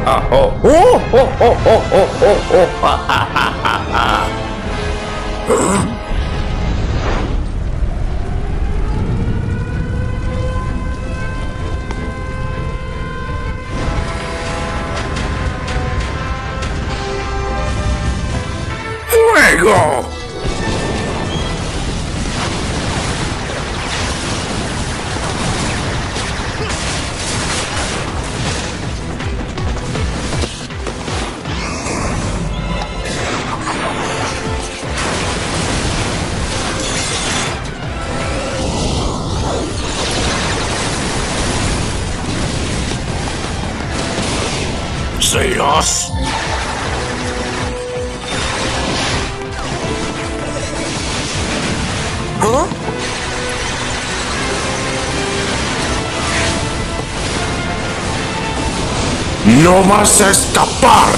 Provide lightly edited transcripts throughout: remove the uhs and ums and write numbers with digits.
¡Fuego! ¿Serás? ¿Ah? ¡No vas a escapar!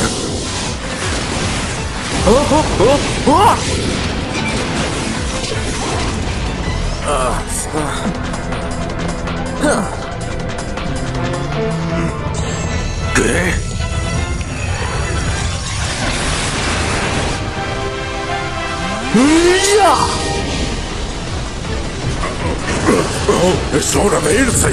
¿Qué? ¡Ya! Oh, ¡es hora de irse!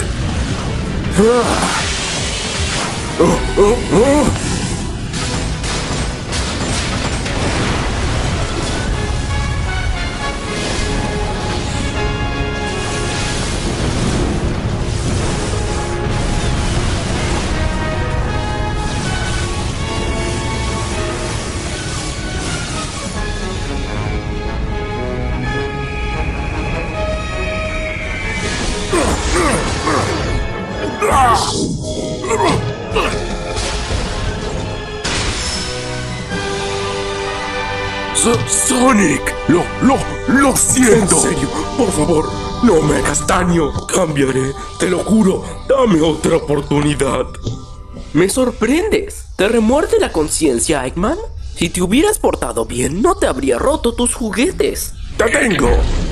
Sonic, lo siento. En serio, por favor, no me hagas daño. Cambiaré, te lo juro. Dame otra oportunidad. Me sorprendes. ¿Te remuerde la conciencia, Eggman? Si te hubieras portado bien, no te habría roto tus juguetes. ¡Te tengo!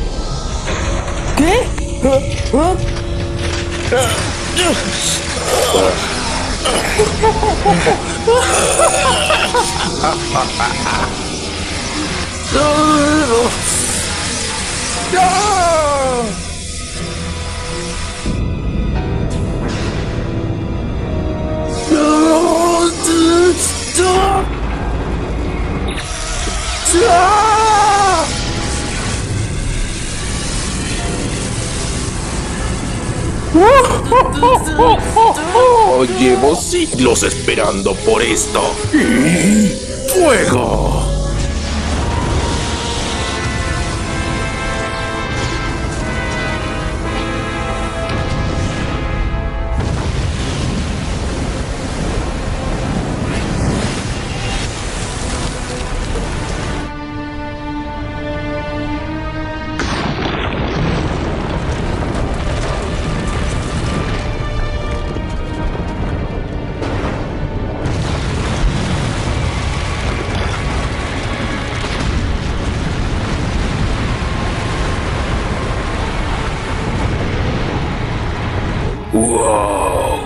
¿Qué? Llevo siglos esperando por esto. ¡Y fuego! ¡Wow!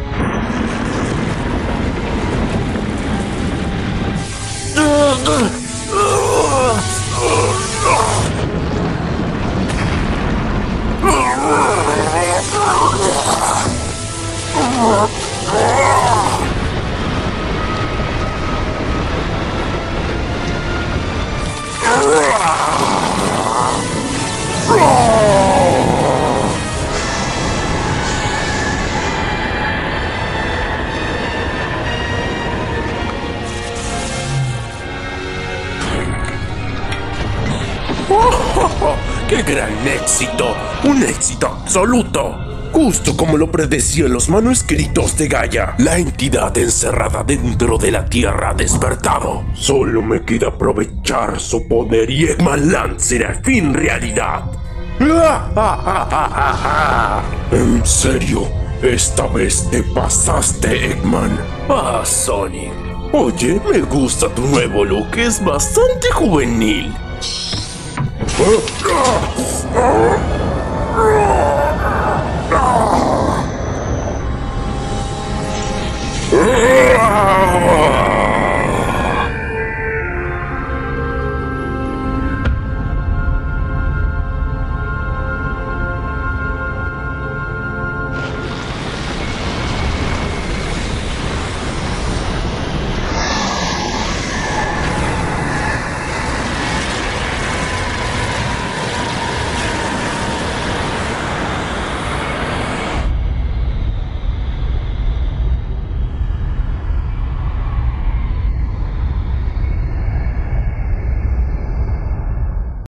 ¡Qué gran éxito! ¡Un éxito absoluto! Justo como lo predecían los manuscritos de Gaia. La entidad encerrada dentro de la Tierra ha despertado. Solo me queda aprovechar su poder y Eggman Land será al fin realidad. ¿En serio? Esta vez te pasaste, Eggman. Ah, Sonic. Oye, me gusta tu nuevo look, es bastante juvenil.